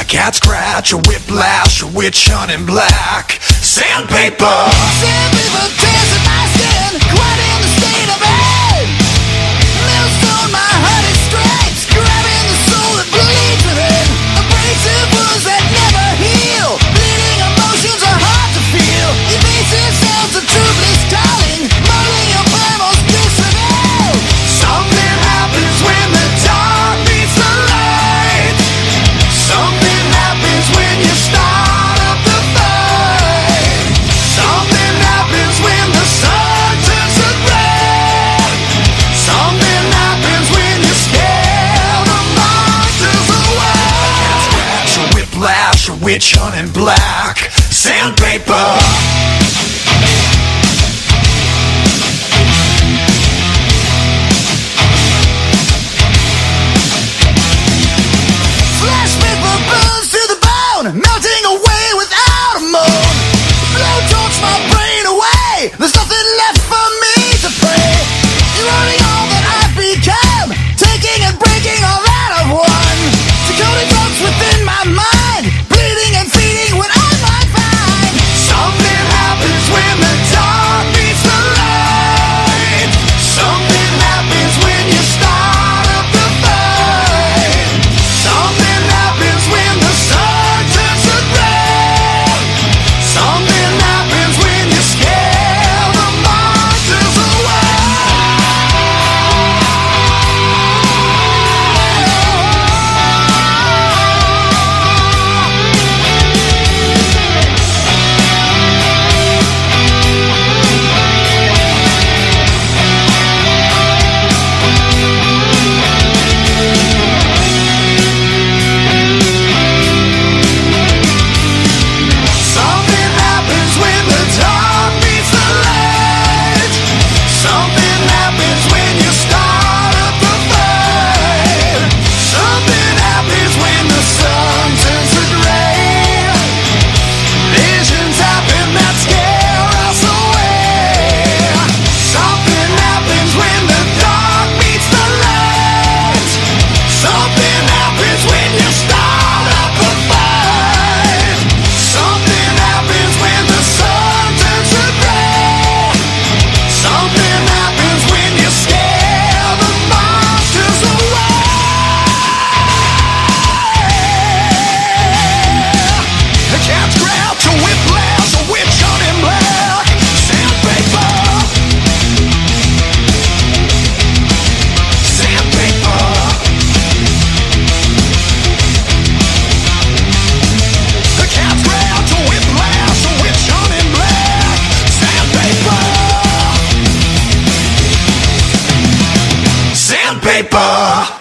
cat scratch, a whiplash, a witch hunt in black. Sandpaper. Sandpaper tears at my skin, quite in the state of pain. Millstone, my heart it strikes, grabbing the soul that bleeds within. Abrasive wounds that never heal, bleeding emotions are hard to feel. Evasive sounds of truthless calling, muddling your primal's disavow. Something happens when the dark meets the light. Something happens when you start up the fight. Something happens when the sun turns to red. Something happens when you scare the monsters away. A cat scratch, a whiplash, a witch hunt in black. Sandpaper. Melting away without a moan. Blowtorch my brain away. There's nothing left for me to pray. Eroding all that I've become, taking and breaking all that I've won. Decoding thoughts within my mind, bleeding and feeding what I might find. Something happens when the dark meets the light. Something happens when you start up the fight. Something happens when the sun. Something happens when you scare the monsters away. Something happens when the dark meets the light. Something happens when you start up the fight. Something happens when the sun turns to gray. Visions happen that scare us away. Something happens when the dark meets the light. Something happens when you start up the fight. Something happens when the sun turns to gray. Something happens when you scare the monsters away. A cat scratch, a whiplash, a witch hunt in black. Sandpaper. Sandpaper. A cat scratch, a whiplash, a witch hunt in black. Sandpaper. Sandpaper.